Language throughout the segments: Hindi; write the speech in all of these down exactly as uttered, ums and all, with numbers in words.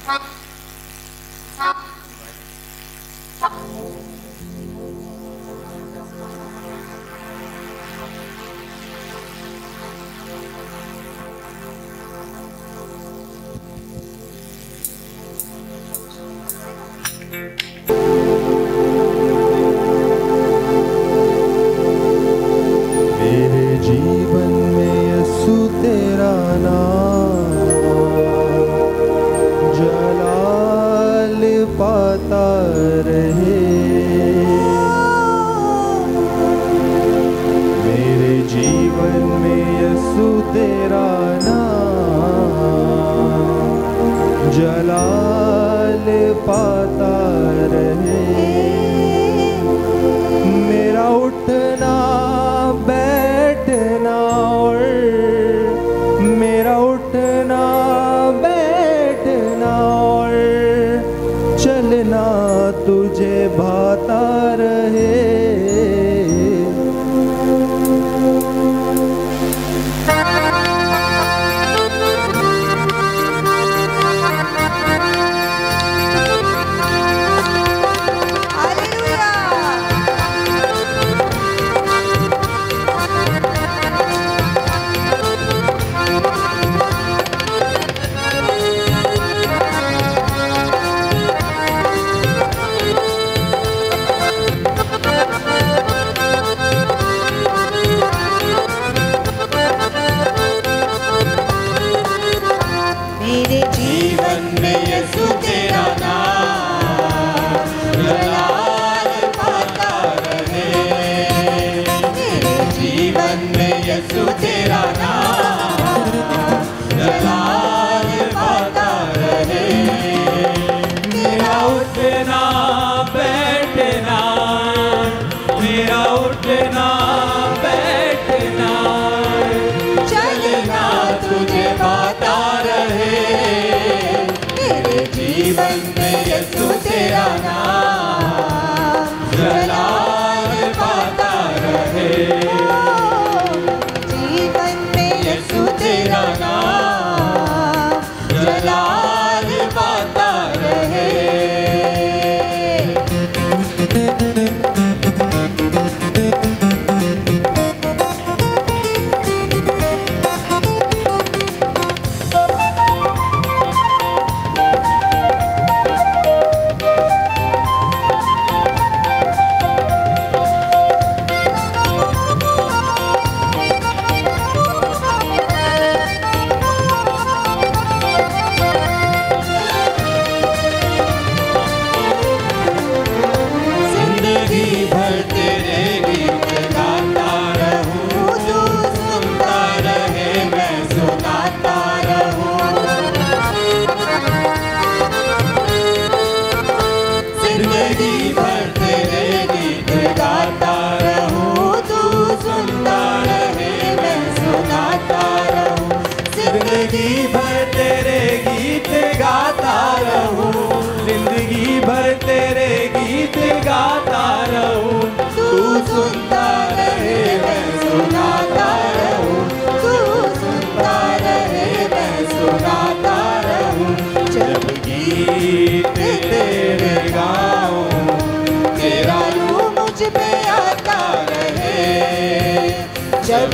जब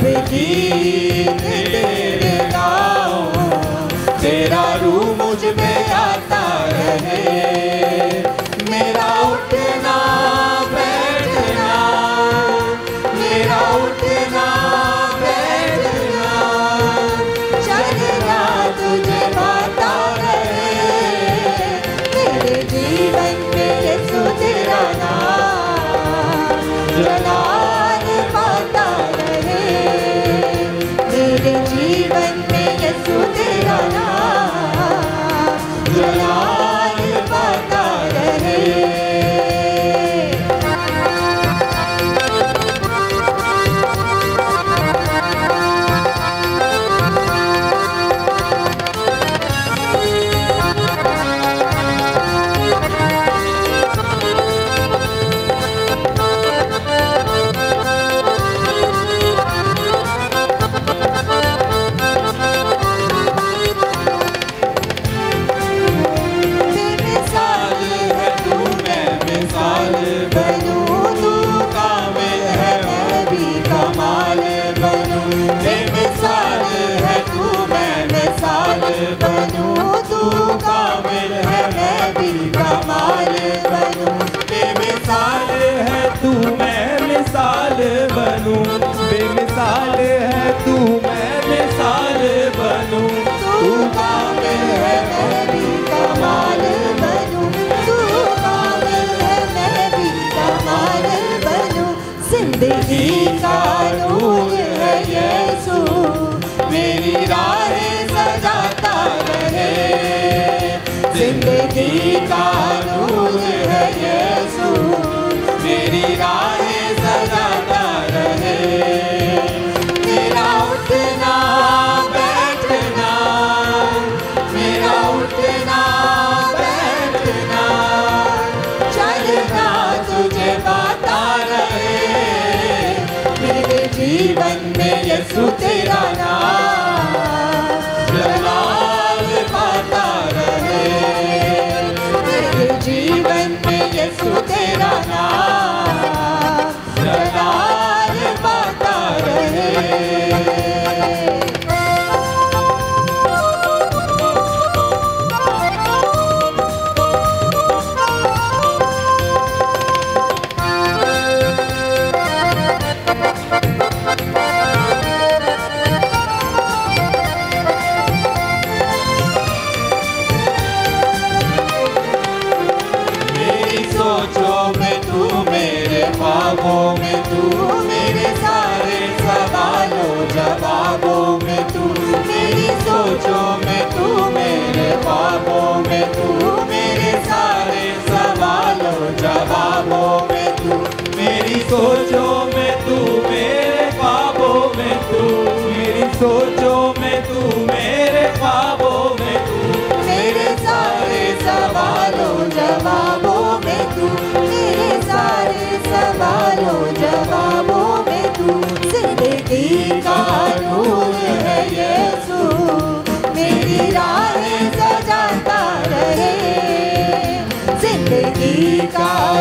गीत तेरे गाऊं, तेरा रूह मुझ में आता रहे। मेरा उठना बैठना, मेरा उठना बैठना, चलना तुझे पाता रहे। तेरे जीवन में यीशु तेरा नाम जलाल पाता रहे। मेरे जीवन में यीशु तेरा नाम जलाल पाता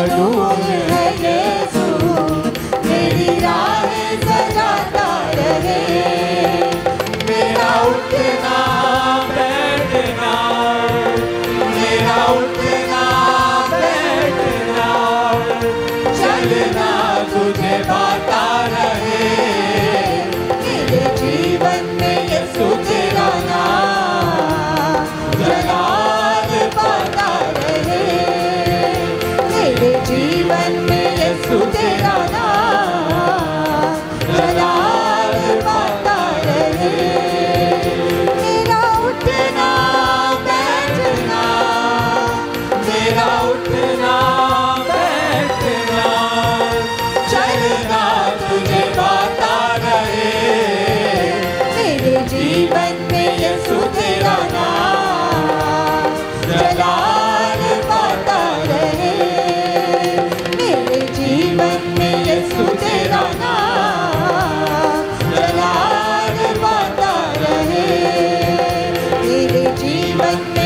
नूर है यीशु, मेरी राहें सजाता रहे। मेरा उठना बैठना, मेरा उठना बैठना, चलना तुझे पाता रहे। मेरे जीवन में यीशु तेरा नाम जलाल पाता रहे। मेरे जीवन में यीशु तेरा नाम जलाल पाता रहे। मेरा उठना बैठना, मेरा उठना बैठना, चलना तुझे पाता रहे। मेरे जीवन में यीशु तेरा नाम जलाल पाता रहे। मेरे जीवन में यीशु तेरा नाम जलाल पाता रहे। मेरे जीवन में